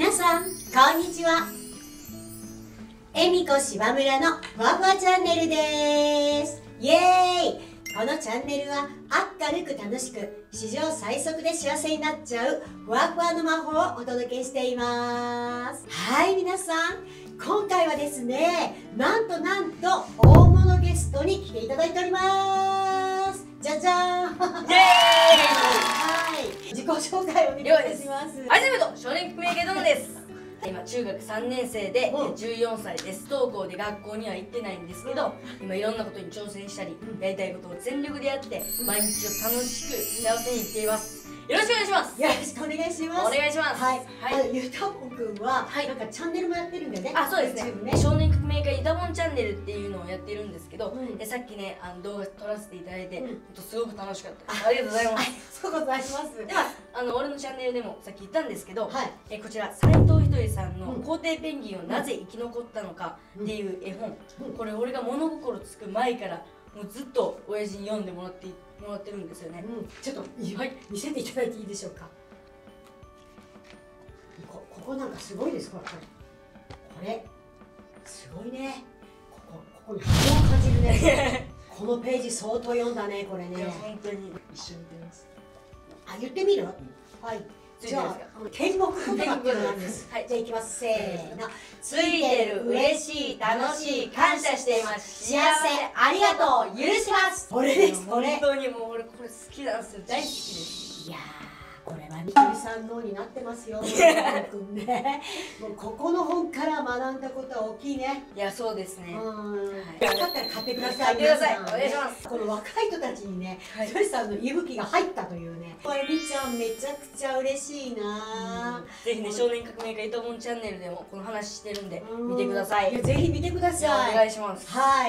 皆さんこんにちは。えみこ芝村のふわふわチャンネルです。イエーイ。このチャンネルは明るく楽しく史上最速で幸せになっちゃうふわふわの魔法をお届けしています。はい、皆さん今回はですね、なんと大物ゲストに来ていただいております。じゃじゃーん。イエーイ。はい、自己紹介をお願いします。 はじめと少年革命家どんです。今中学3年生で14歳です。不登校で学校には行ってないんですけど、今いろんなことに挑戦したりやりたいことを全力でやって毎日を楽しく幸せに生きています。よろしくお願いします。 よろしくお願いします。 お願いします。 はい。ゆたぼんくんはなんかチャンネルもやってるんだよね。 あ、そうですね。少年革命家ゆたぼんチャンネルっていうのをやってるんですけど、さっきね動画撮らせていただいてすごく楽しかったです。ありがとうございます。 そうございます。 では俺のチャンネルでもさっき言ったんですけど、こちら斉藤ひとりさんの皇帝ペンギンをなぜ生き残ったのかっていう絵本、これ俺が物心つく前からもうずっと親父に読んでもらってるんですよね。 ちょっと見せていただいていいでしょうか。ここなんかすごいです。これすごいね。ここに波動を感じるね。このページ相当読んだね、これね。 本当に一緒に出ます。 あ、言ってみる？はい。じゃあ天国言葉っていうのなんです。はい、じゃあいきます。せーの。 ついてる、嬉しい、楽しい、感謝しています。 幸せ、ありがとう、許します。これです。これ。 本当にもう俺これ好きなんですよ。大好きです。 いやー、これはみどりさんのになってますよ。君ね。もうここの本から学んだことは大きいね。 いや、そうですね。 よかったら買ってください。 買ってください。お願いします。 この若い人たちにね、ひとりさんの息吹が入ったというね。えみちゃんめちゃくちゃ嬉しいな。 ぜひね、少年革命家ゆたぼんチャンネルでもこの話してるんで見てください。 ぜひ見てください。 お願いします。 はい。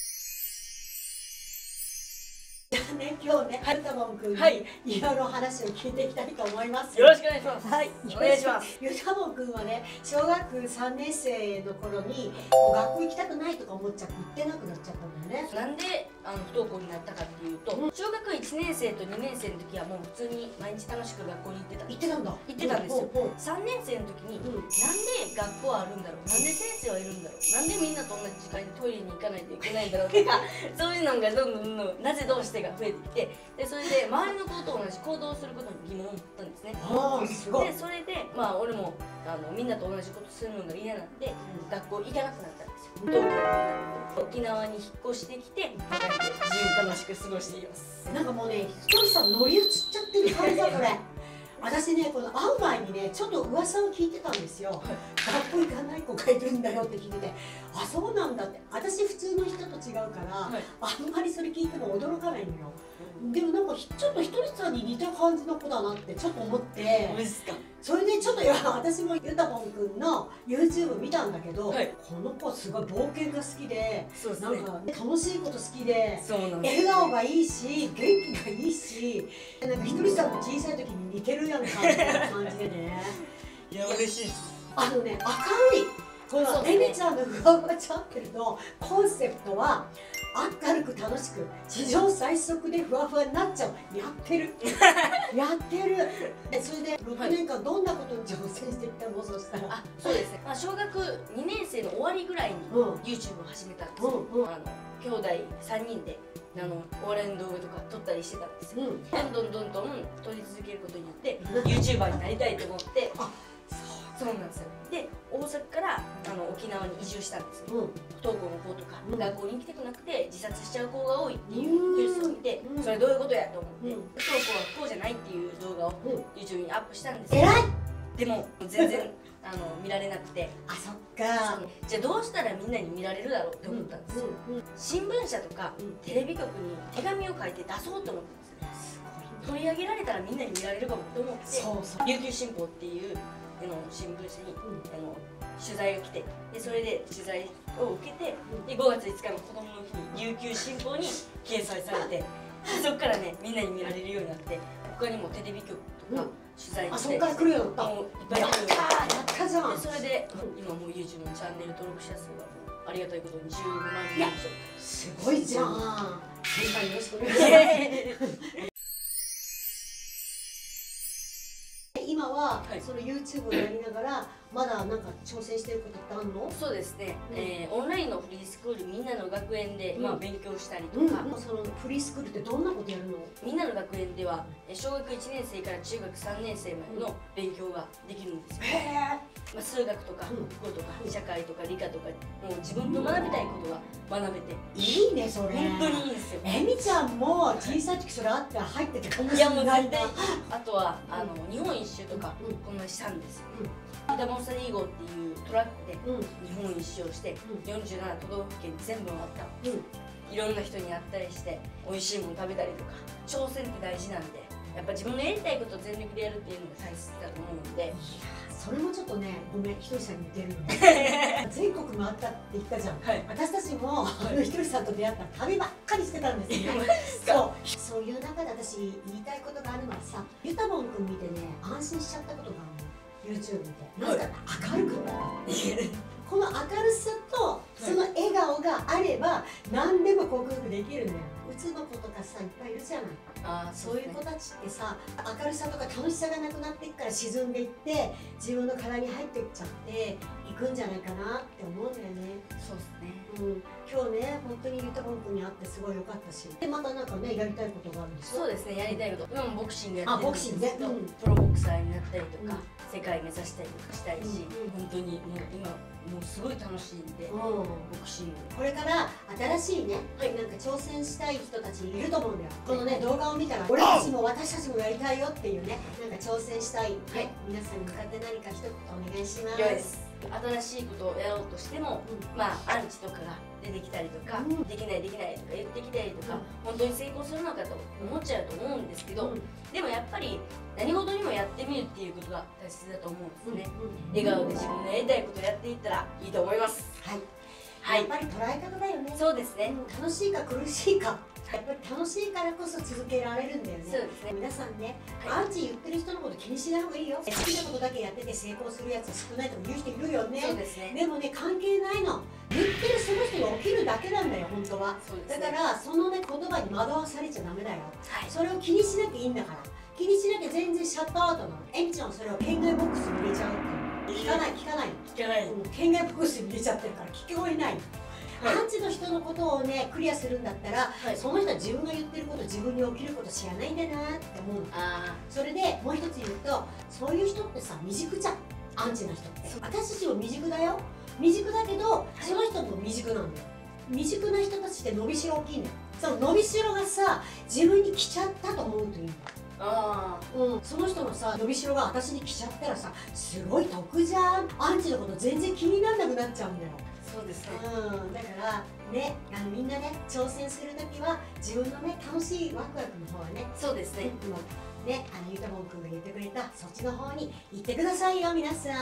今日ね、はるたぼんくんにいろいろ話を聞いていきたいと思います。 よろしくお願いします。 はい、 お願いします。 ゆたぼんくんはね、小学3年生の頃に学校行きたくないとか思っちゃって行ってなくなっちゃったんだよね。 なんで不登校になったかっていうと、小学1年生と2年生の時はもう普通に毎日楽しく学校に行ってた。 行ってたんだ。 行ってたんですよ。3年生の時になんで学校はあるんだろう、なんで先生はいるんだろう、なんでみんなと同じ時間にトイレに行かないといけないんだろうとかそういうのがどんどんなぜどうしてが増えてきて、でそれで周りの子と同じ行動をすることに疑問を持ったんですね。でそれで俺もみんなと同じことするのが嫌なんで学校行かなくなったんですよ。不登校になって沖縄に引っ越してきて自由に楽しく過ごしています。 なんかもうね、ひとりさん乗り移っちゃってる感じだこれ。私ね、この会う前にね、ちょっと噂を聞いてたんですよ。学校行かない子がいるんだよって聞いてて、あ、そうなんだって。私普通の人と違うから、あんまりそれ聞いても驚かないのよ。でもなんかちょっとひとりさんに似た感じの子だなってちょっと思って、それでちょっと私もゆたぼんくんの YouTube 見たんだけど、この子すごい冒険が好きで、なんか楽しいこと好きで、笑顔がいいし元気がいいし、なんかひとりさんの小さい時に似てるやんかみたいな感じでね。 いや、嬉しいです。 明るい。このえみちゃんのふわふわチャンネルのコンセプトは明るく楽しく史上最速でふわふわになっちゃう。やってるやってる。それで6年間どんなことに挑戦してきたの？そしたらそうですね、小学2年生の終わりぐらいに YouTube を始めたんですよ。兄弟3人でお笑いの動画とか撮ったりしてたんですよ。どんどん撮り続けることによって YouTuber になりたいと思って、そうなんですよ。で大阪から沖縄に移住したんですよ。不登校の子とか学校に行きたくなくて自殺しちゃう子が多いっていうニュースを見て、それどういうことやと思って不登校は不幸じゃないっていう動画を YouTube にアップしたんですよ。でも全然見られなくて、 あ、そっか。 じゃあどうしたらみんなに見られるだろうって思ったんですよ。新聞社とかテレビ局に手紙を書いて出そうと思ったんですよ。取り上げられたらみんなに見られるかもと思って琉球新報っていう新聞社に取材が来て、でそれで取材を受けて、で5月5日の子供の日に琉球新報に掲載されて、そこからねみんなに見られるようになって、他にもテレビ局とか取材に来て、 そこから来るようになった。 いっぱい来るようになって、 やったじゃん。 でそれで今もう YouTube のチャンネル登録者数はありがたいことに15万人以上。 すごいじゃん。先輩よろしくお願いします。今はその YouTube をやりながらまだなんか挑戦してることってあるの？ そうですね、オンラインのフリースクールみんなの学園で、勉強したりとか、 そのフリースクールってどんなことやるの？ みんなの学園では小学1年生から中学3年生までの勉強ができるんですよ。数学とか国語とか社会とか理科とか、もう自分の学びたいことが学べて、 いいねそれ。 本当にいいんですよ。 えみちゃんも小さい時それあったら入っててかもしいやれない。 もう絶対。あとは日本一周とかこんなしたんですよ。ユダモンスタディー号っていうトラックで日本一周をして47都道府県全部回ったの。いろんな人に会ったりして美味しいもの食べたりとか、挑戦って大事なんで、やっぱ自分のやりたいことを全力でやるっていうのが大切だと思うんで。 それもちょっとね、ごめん、ひとりさんに似てるの全国回ったって言ったじゃん、私たちもひとりさんと出会ったら旅ばっかりしてたんですよね。そういう中で私言いたいことがあるのはさ、ゆたぼんくん見てね、安心しちゃったことがあるの。 YouTube 見てなぜか明るくなったこの明るさとその笑顔があれば何でも克服できるんだよ。うつの子とかさいっぱいいるじゃない。そういう子たちってさ、明るさとか楽しさがなくなっていくから沈んでいって自分の体に入っていっちゃっていくんじゃないかなって思うんだよね。 そうですね。 今日ね、本当にゆたぼんくんに会ってすごい良かったし、でまたなんかね、やりたいことがあるんですよ。 そうですね、やりたいこと、今もボクシングやってるんですけど、プロボクサーになったりとか、世界目指したりとかしたいし、本当にもう今もうすごい楽しいんで、ボクシング。これから新しいね、なんか挑戦したい人たちいると思うんだよ。このね動画を見たら、俺たちも私たちもやりたいよっていうね、なんか挑戦したい、皆さんに向かって何か一言お願いします。新しいことをやろうとしても、アンチとかが出てきたりとか、できないできないとか言ってきたりとか、本当に成功するのかと思っちゃうと思うんですけど、でもやっぱり何事にもやってみるっていうことが大切だと思うんですね。笑顔で自分のやりたいことをやっていったらいいと思います。やっぱり捉え方だよね。そうですね。楽しいか苦しいか、やっぱり楽しいからこそ続けられるんだよね。そうですね。皆さんね、アンチ言ってる人のこと気にしない方がいいよ。好きなことだけやってて成功するやつ少ないとも言う人いるよね。そうですね。でもね、関係ないの。言ってるその人が起きるだけなんだよ、本当は。だからそのね言葉に惑わされちゃダメだよ。それを気にしなきゃいいんだから。気にしなきゃ全然シャットアウトなの。エミちゃんはそれを圏外ボックスに入れちゃうっていう。聞かない聞かない聞かない。圏外ボックスに入れちゃってるから聞こえないの。アンチの人のことをねクリアするんだったら、その人は自分が言ってること、自分に起きること知らないんだなって思うの。それでもう一つ言うと、そういう人ってさ未熟じゃん、アンチな人って。私たちも未熟だよ。未熟だけどその人も未熟なんだよ。未熟な人たちって伸びしろ大きいんだよ。その伸びしろがさ自分に来ちゃったと思うといいんだよ。その人のさ伸びしろが私に来ちゃったらさ、すごい得じゃん。アンチのこと全然気にならなくなっちゃうんだよ。そうですね。だからね、みんなね挑戦するときは自分のね楽しいワクワクの方はね、そうですね。ね、ゆたぼんくんが言ってくれたそっちの方に行ってくださいよ皆さん。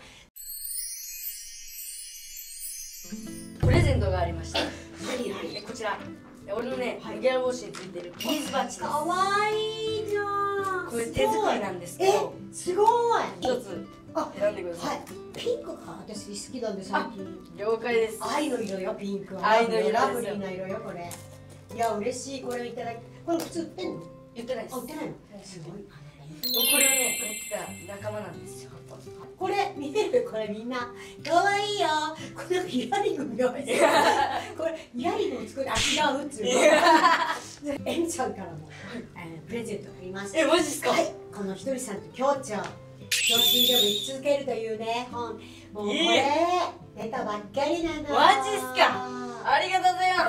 プレゼントがありました。こちら。俺のね、麦わら帽子についてるビーズバッジです。かわいいじゃん。これ手作りなんですけど。 すごい。 一つ選んでください。 ピンクか、私好きなんで最近。 了解です。 愛の色よ、ピンクは。 愛の色ですよ。 ラブリーな色よ、これ。いや、嬉しい、これをいただき。これ普通売ってんの？ 売ってないです。 売ってないの？すごい。 これをね、持ってた仲間なんですよ。 これ見てる？これみんな可愛いよ。これイヤリング見よう。これイヤリングを作る。違うっつうの。エミちゃんからもプレゼントあります。 マジっすか？ はい。このひとりさんと協調。教師でも生き続けるというね本、もうこれ出たばっかりなの。 マジっすか？ありがとうございます。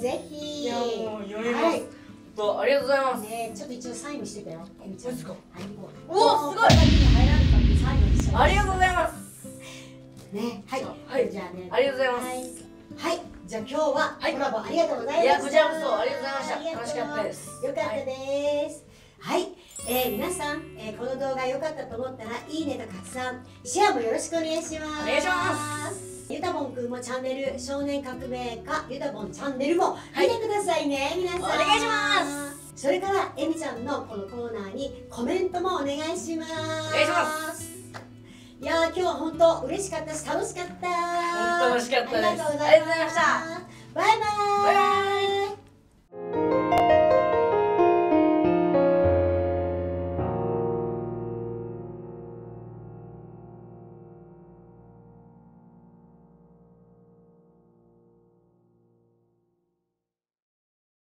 ぜひ。 いやもう読みます。ありがとうございます。 ちょっと一応サインしてたよ。エミちゃん。 おお、すごい。ありがとうございます。 ね、はい。じゃあね。 ありがとうございます。 はい。じゃあ今日はコラボありがとうございました。 いや、こちらこそありがとうございました。楽しかったです。 よかったです。はい。皆さん、この動画良かったと思ったらいいねと拡散、シェアもよろしくお願いします。 お願いします。 ゆたぼんくんもチャンネル少年革命家ゆたぼんチャンネルも見てくださいね、皆さん。お願いします。 それからえみちゃんのこのコーナーにコメントもお願いします。 お願いします。 いやー、今日は本当嬉しかったし楽しかった。 本当楽しかったです。 ありがとうございました。バイバーイ。